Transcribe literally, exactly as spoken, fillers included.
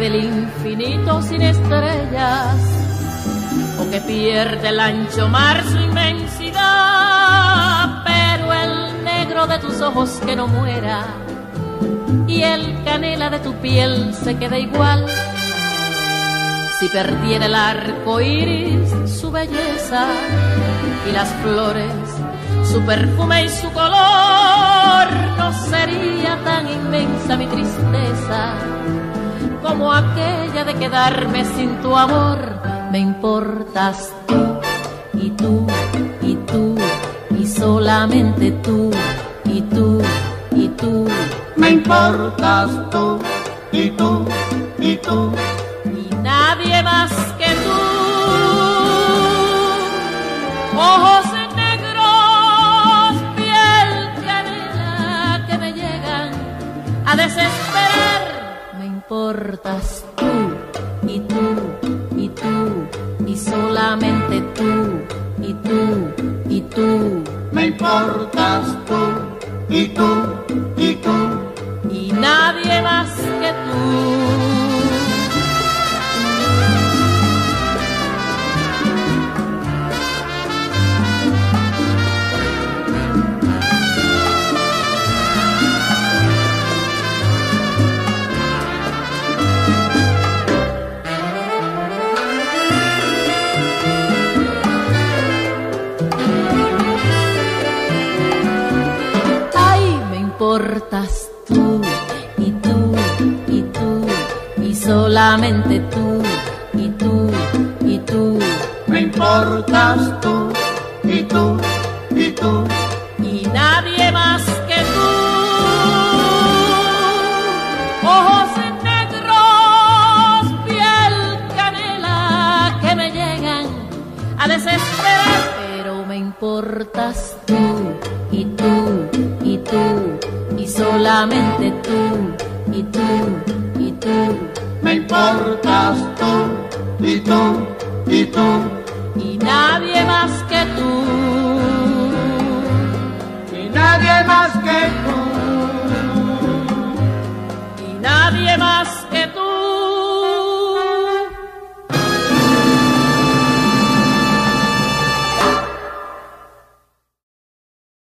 el infinito sin estrellas, o que pierde el ancho mar su inmensidad, pero el negro de tus ojos que no muera y el canela de tu piel se queda igual. Si perdiera el arco iris su belleza y las flores su perfume y su color, no sería tan inmensa mi tristeza como aquella de quedarme sin tu amor. Me importas tú, y tú, y tú, y solamente tú, y tú, y tú. Me importas tú, y tú, y tú, y nadie más que tú. Ojos negros, piel canela que me llegan a desesperar. Me importas tú, y tú, y tú, y solamente tú, y tú, y tú. me importas tú, y tú, y tú, y nadie más que tú. Me importas tú, y tú, y tú, y solamente tú, y tú, y tú. me importas tú, y tú, y tú, y nadie más que tú. Ojos negros, piel canela que me llegan a desesperar, pero me importas tú, y tú, y tú, y solamente tú, y tú, y tú. me importas tú, y tú, y tú, y nadie más que tú. y nadie más que tú. Y nadie más